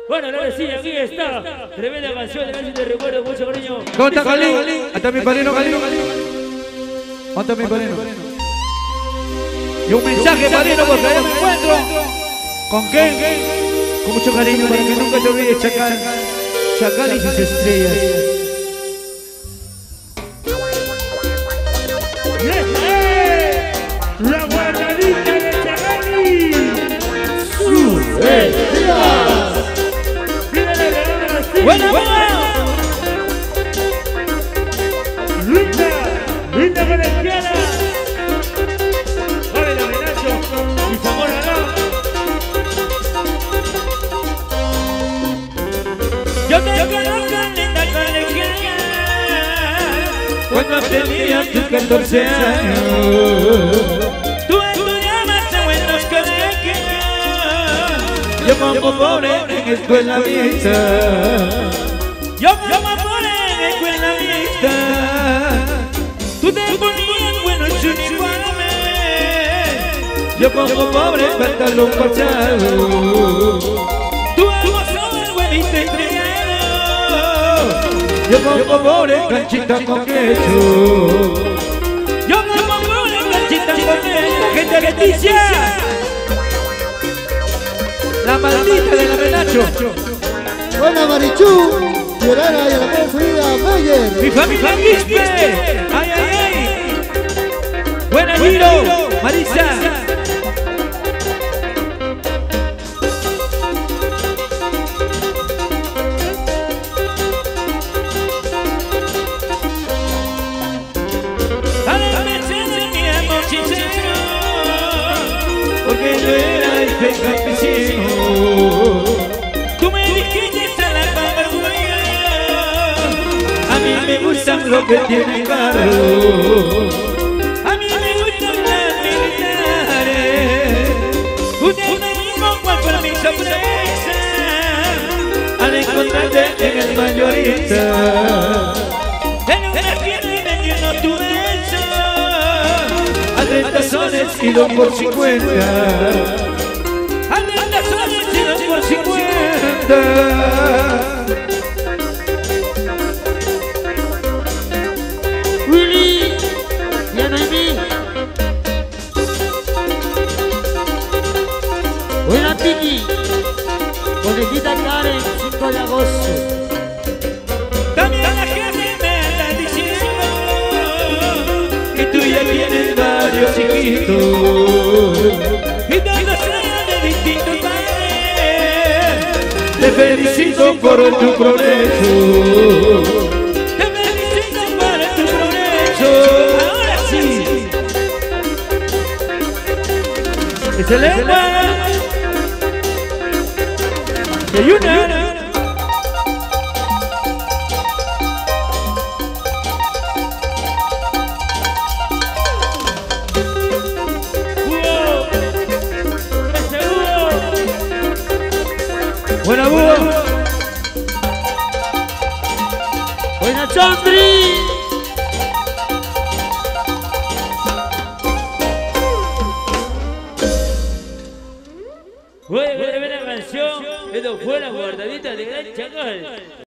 Bueno, ahora sí, aquí está. Tremenda canción, de te recuerdo, mucho cariño. ¿Cómo está Cali? Hasta mi padrino, Cali. ¿Cómo está mi padrino? Y un mensaje, padrino, porque allá me encuentro. ¿Con qué? Con mucho cariño, para que nunca te olvides, Chacal. Chacal y sus estrellas. La guardadita de Chacal. ¡Sus estrellas! ¡Buena, buena! ¡Linda! ¡Linda Colegiala! ¡Vale, la Nacho! ¡Y Zamora acá! Yo te conozco, linda Colegiala, cuando tenías tus 14 años. Tú estudiabas en buenos colegios, yo como pobre en escuela mixta. Yo como pobre en escuela mixta. Tú te ponías buenos uniformes, yo como pobre pantalón parchado. Tú gozabas buenito entregado, yo como pobre canchita con queso. Yo como pobre canchita con queso. Gente Leticia, la maldita de la Menacho. Buena Marichú, Llorara y a la buena subida, Meyer. Mi familia Quispe. Ay, ay, ay. Buena Giro, Marisa. A la merced de mi amor sincero, porque yo era este campesino. Tú me dijiste a la camarguaya, a mí me gustan lo que tienen carro, a mí me gustan las militares. Usted no mismo cuál fue mi sorpresa al encontrarte en el mayorista. En una fiesta y vendiendo tu beso a 30 soles y 2 por 50. A 30 soles y 2 por 50. Willy, ya no hay mí. Buena Tiki, conejita Karen, 5 de agosto. También la gente me está diciendo que tú ya tienes varios hijitos y todos son de distintos padres. Te felicito por tu progreso, te felicito por tu progreso. Ahora sí, que se le va de una. Buena búho. Buena Chandri. Buena canción. Esto fue la guardadita de Gran Chacal.